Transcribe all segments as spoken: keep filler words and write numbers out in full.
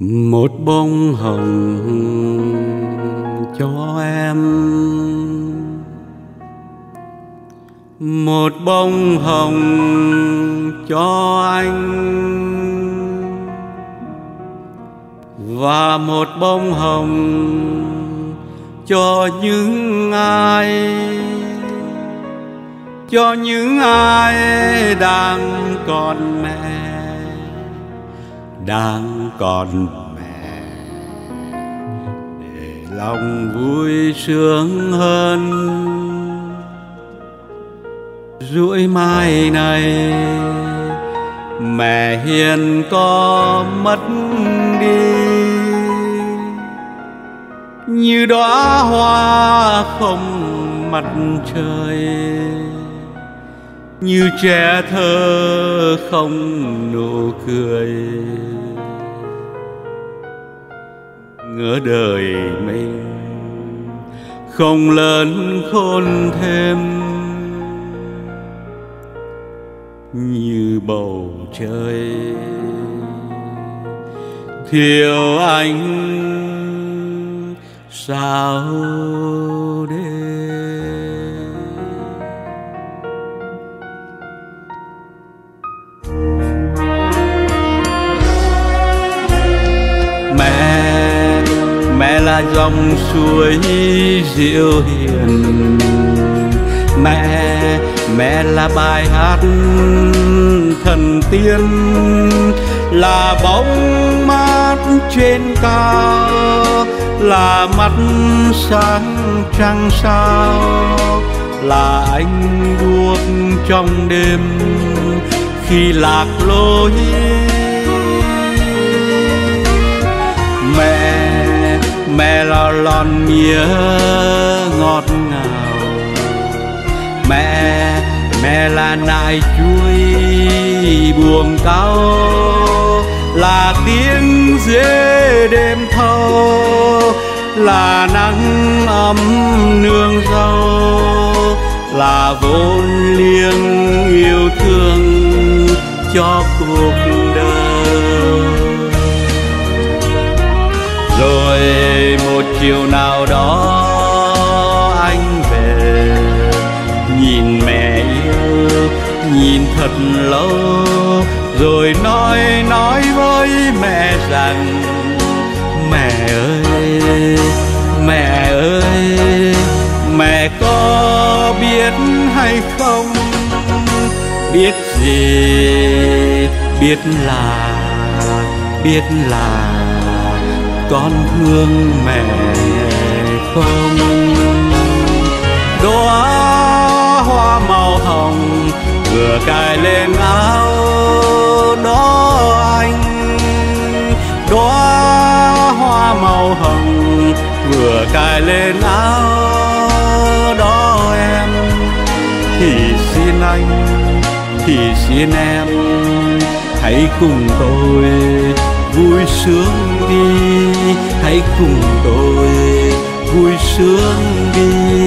Một bông hồng cho em, một bông hồng cho anh, và một bông hồng cho những ai, cho những ai đang còn mẹ, đang còn mẹ, để lòng vui sướng hơn. Rủi mai này mẹ hiền có mất đi, như đóa hoa không mặt trời, như trẻ thơ không nụ cười. Ngỡ đời mình không lớn khôn thêm, như bầu trời thiếu anh sao đêm. Mẹ, mẹ là dòng suối dịu hiền, mẹ, mẹ là bài hát thần tiên, là bóng mát trên cao, là mắt sáng trăng sao, là ánh đuốc trong đêm khi lạc lối. Mẹ, mẹ là lon mía ngọt ngào, mẹ, mẹ là nại chuối buồng cao, là tiếng dế đêm thâu, là nắng ấm nương dâu, là vốn liêng yêu thương cho cuộc đời. Rồi một chiều nào đó anh về, nhìn mẹ yêu, nhìn thật lâu, rồi nói nói với mẹ rằng: mẹ ơi, mẹ ơi, mẹ có biết hay không, biết gì, biết là, biết là con thương mẹ không. Đóa hoa màu hồng vừa cài lên áo đó anh, đóa hoa màu hồng vừa cài lên áo đó em. Thì xin anh, thì xin em, hãy cùng tôi vui sướng đi, hãy cùng tôi vui sướng đi.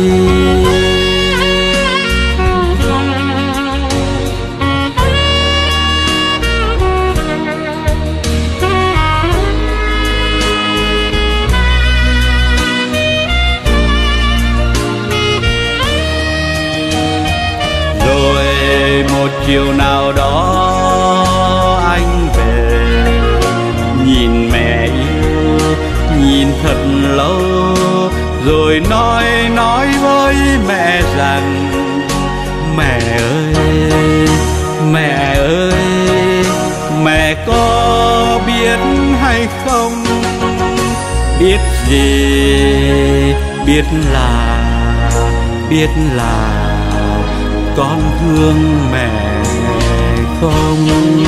Rồi một chiều nào đó anh về, nhìn mẹ yêu, nhìn thật lâu, rồi nói nói với mẹ rằng: mẹ ơi, mẹ ơi, mẹ có biết hay không, biết gì, biết là, biết là con thương mẹ không.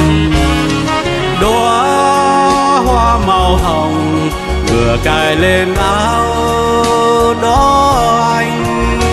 Đóa hoa màu hồng vừa cài lên áo đó anh,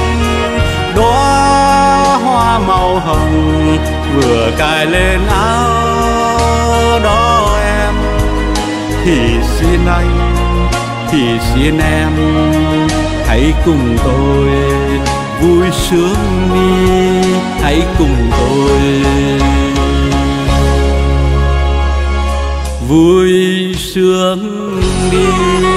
đóa hoa màu hồng vừa cài lên áo đó em. Thì xin anh, thì xin em, hãy cùng tôi vui sướng đi, hãy cùng tôi vui sướng đi.